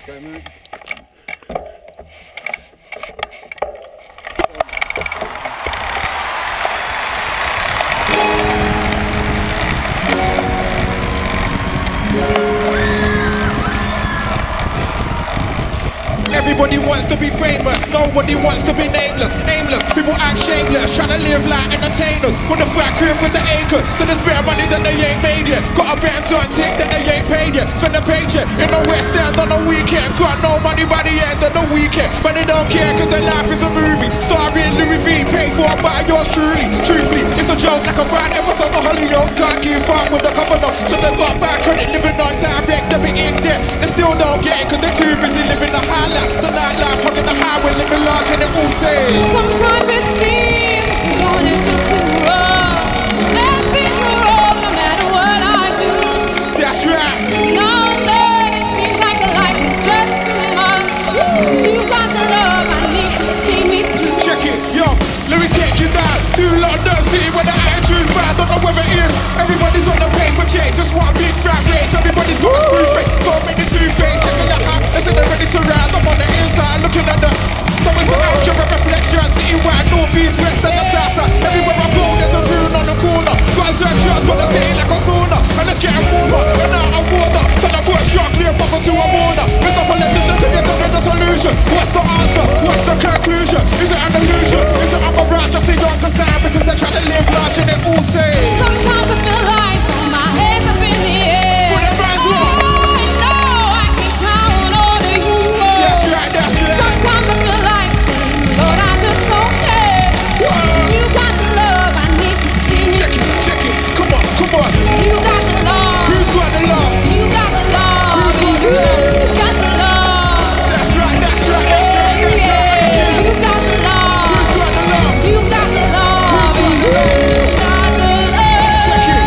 Everybody wants to be famous, nobody wants to be nameless, aimless. People act shameless, trying to live like entertainers. Want the fat crib with the acre, so they spare money that they ain't made yet. Got a Benz on tick that they ain't paid yet. Spend a paycheck in the West End on the weekend. Got no money by the end of the weekend, but they don't care cause their life is a movie. Starring Louis V, paid for by yours truly. Truthfully, it's a joke like a bad episode of Hollyoaks. Can't keep up with the governor, so they got bad credit, living on direct debit in debt. They still don't get it cause they're too busy living the high life. The nightlife, hugging the highway, living large and it all says sometimes it seems the going is just too rough. And things are wrong no matter what I do. That's right. Now and then it seems like the life is just too much. You got the love I need to see me through. Check it, yo, let me take you down to London City where the attitude's bad. Don't know whether it is. Everybody's on the paper chase, just one big fat race. Everybody's got a screw face, so many two-face. Checking your hat, listen, they're ready to ride. I'm on the inside, looking at the so it's an outro, a reflection. Citywide, north, east, west, and the south side. Everywhere I go, there's a rune on the corner. Got a search, just got to stay like a sauna. And let's get warmer, and out of water. So the boys strong, clear buffer to a border. Mr. Politician, can you tell me the solution? What's the answer? What's the conclusion? Is it an illusion? Is it I'm a branch? I see youngers now because they're trying to live large and they all say sometimes I feel like throw my hands up in the air. Put them hands up. I know I can count on you. That's right, that's right. Sometimes I feel like saying, Lord, I just don't care. You got the love I need to see me. Check it, come on, come on. You got the love. Who's got the love? You got the love. You got the love. That's right, that's right, that's right, that's right. You got the love. Who's got the love? You got the love. You got the love. Check it.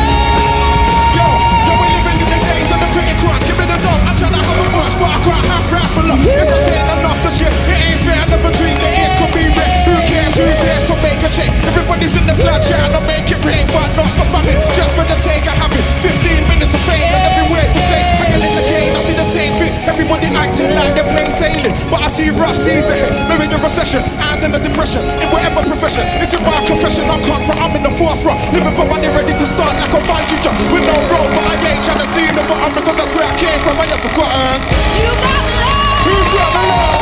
Yo, we're living in the days of the cricket crowd. Give me the dog. I'm trying to have a rush, but I can't have grass for love. It's not staying enough to shit. It ain't fair, never dream that it could be red. Who cares to make a check? Everybody's in the club trying to make it rain, but not for famine. Just for the sake of having 15 minutes of fame, and everywhere's the same. Hanging in the game, I see the same thing. Everybody acting like they're plain sailing, but I see rough seas ahead. Living in recession and in a depression. In whatever profession, it's in my confession. I'm confront, I'm in the forefront. Living for money, ready to start like a bungee jump. With no rope, but I ain't trying to see the bottom because that's where I came from. I ain't forgotten. You got the love. Who's got the love?